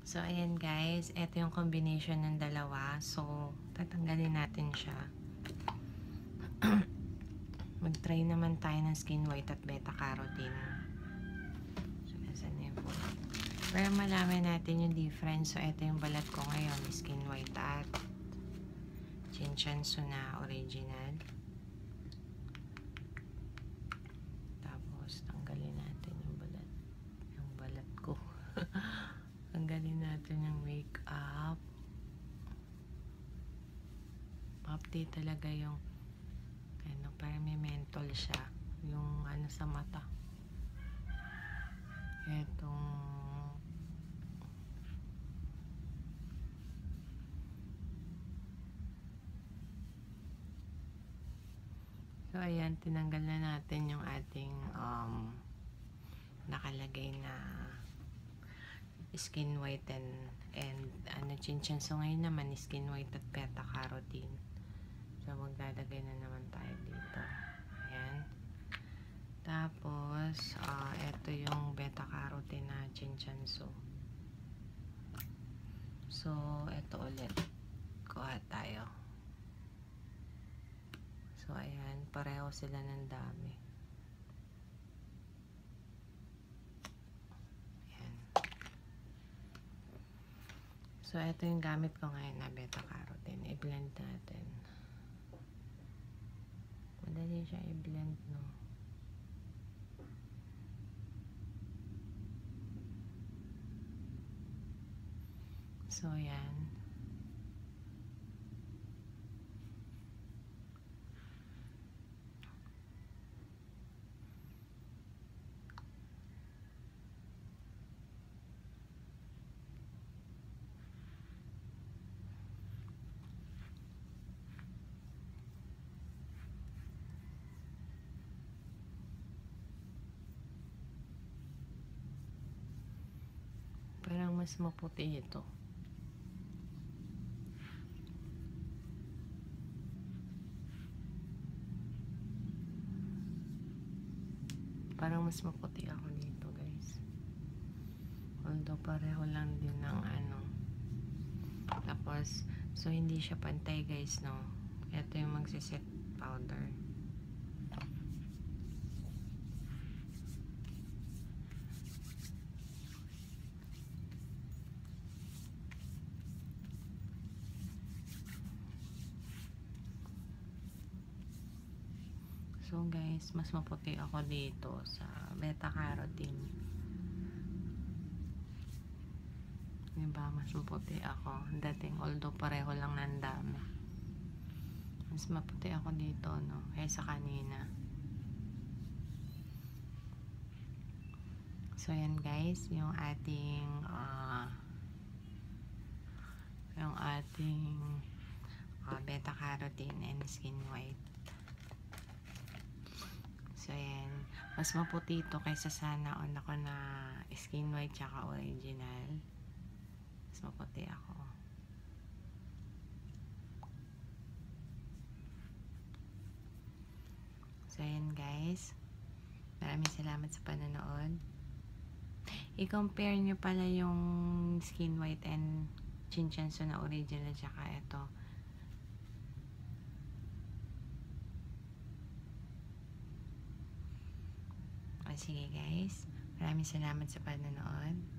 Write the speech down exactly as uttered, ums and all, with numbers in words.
So, ayan guys. Ito yung combination ng dalawa. So, tatanggalin natin siya. Mag-try naman tayo ng skin white at beta-carotene. So, nasa na yun po. Para malaman natin yung difference. So, ito yung balat ko ngayon. Skin white at Chinchansu na original. Tapos, tanggalin natin yung balat. Yung balat ko. Tanggalin natin yung makeup. Update talaga yung ano, parang may mentol siya. Yung ano sa mata. Etong so, ayan, tinanggal na natin yung ating um, nakalagay na skin white and, and ano, Chinchansu. Ngayon naman, skin white at beta-carotene. So, maglalagay na naman tayo dito. Ayan. Tapos, uh, ito yung beta-carotene na Chinchansu. So, ito ulit. Kuha tayo. So, ayan. Pareho sila ng dami. Ayan. So, ito yung gamit ko ngayon na beta-carotene. I-blend natin. Madali siya i-blend, no? So, ayan. Parang mas maputi ito. Parang mas maputi ako dito, guys. Although pareho lang din ng ano. Tapos, so hindi siya pantay, guys, no? Ito yung magsiset powder. So, guys, mas maputi ako dito sa beta-carotene. Diba? Mas maputi ako. Dating, although pareho lang ng dami. Mas maputi ako dito, no? Kaysa kanina. So, yan guys. Yung ating uh, yung ating uh, beta-carotene and skin white. So, yan. Mas maputi ito kaysa sa naon ako na skin white tsaka original. Mas maputi ako. So, yan guys. Maraming salamat sa panonood. I-compare nyo pala yung skin white and Chinchansu na original tsaka ito. O, sige guys. Maraming salamat sa panonood.